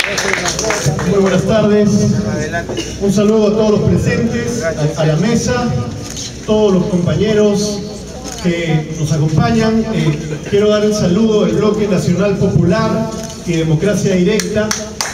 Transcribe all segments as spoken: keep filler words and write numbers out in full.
Muy buenas tardes. Un saludo a todos los presentes, a, a la mesa, todos los compañeros que nos acompañan. Eh, quiero dar el saludo del Bloque Nacional Popular y Democracia Directa.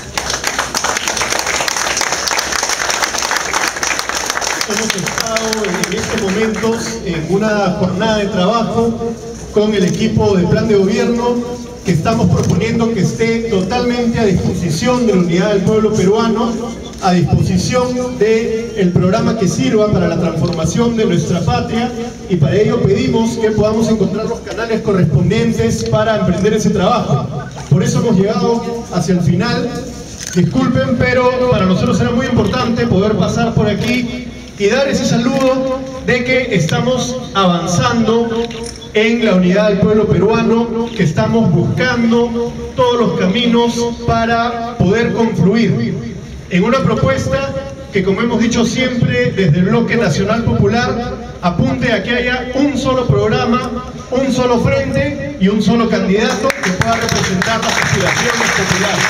Hemos estado en estos momentos en una jornada de trabajo con el equipo del Plan de Gobierno, que estamos proponiendo que esté totalmente a disposición de la unidad del pueblo peruano, a disposición del programa que sirva para la transformación de nuestra patria, y para ello pedimos que podamos encontrar los canales correspondientes para emprender ese trabajo. Por eso hemos llegado hacia el final. Disculpen, pero para nosotros era muy importante poder pasar por aquí y dar ese saludo de que estamos avanzando en la unidad del pueblo peruano, que estamos buscando todos los caminos para poder confluir en una propuesta que, como hemos dicho siempre desde el Bloque Nacional Popular, apunte a que haya un solo programa, un solo frente y un solo candidato que pueda representar las aspiraciones populares.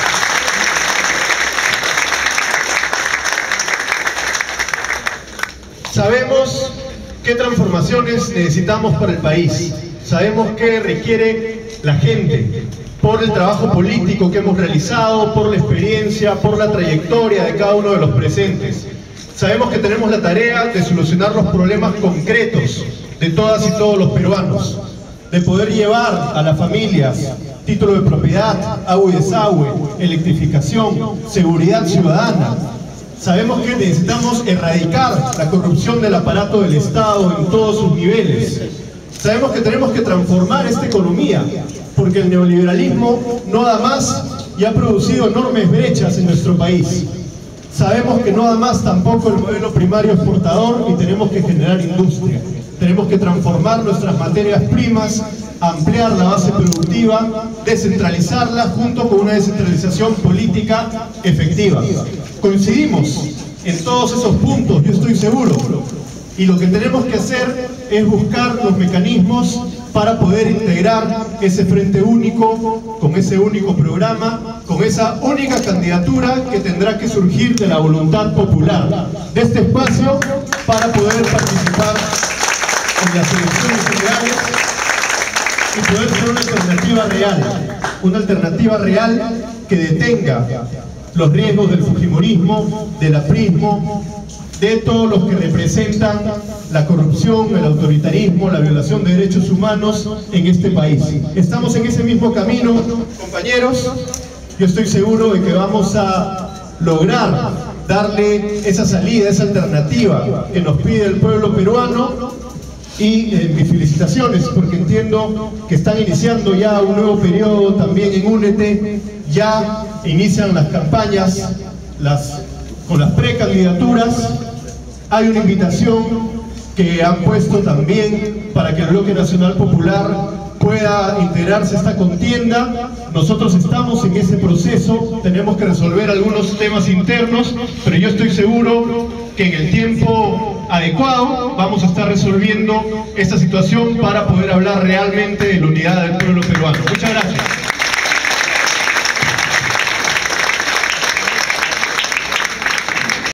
Sabemos qué transformaciones necesitamos para el país. Sabemos qué requiere la gente por el trabajo político que hemos realizado, por la experiencia, por la trayectoria de cada uno de los presentes. Sabemos que tenemos la tarea de solucionar los problemas concretos de todas y todos los peruanos, de poder llevar a las familias título de propiedad, agua y desagüe, electrificación, seguridad ciudadana. Sabemos que necesitamos erradicar la corrupción del aparato del Estado en todos sus niveles. Sabemos que tenemos que transformar esta economía, porque el neoliberalismo no da más y ha producido enormes brechas en nuestro país. Sabemos que no da más tampoco el modelo primario exportador y tenemos que generar industria. Tenemos que transformar nuestras materias primas, ampliar la base productiva, descentralizarla junto con una descentralización política efectiva. Coincidimos en todos esos puntos, yo estoy seguro, y lo que tenemos que hacer es buscar los mecanismos para poder integrar ese frente único, con ese único programa, con esa única candidatura que tendrá que surgir de la voluntad popular de este espacio para poder participar en las elecciones generales y poder ser una alternativa real, una alternativa real que detenga los riesgos del fujimorismo, del aprismo, de todos los que representan la corrupción, el autoritarismo, la violación de derechos humanos en este país. Estamos en ese mismo camino, compañeros. Yo estoy seguro de que vamos a lograr darle esa salida, esa alternativa que nos pide el pueblo peruano. Y eh, mis felicitaciones, porque entiendo que están iniciando ya un nuevo periodo también en Únete. Ya inician las campañas las, con las precandidaturas. Hay una invitación que han puesto también para que el Bloque Nacional Popular pueda integrarse a esta contienda. Nosotros estamos en ese proceso, tenemos que resolver algunos temas internos, pero yo estoy seguro que en el tiempo adecuado vamos a estar resolviendo esta situación para poder hablar realmente de la unidad del pueblo peruano. Muchas gracias.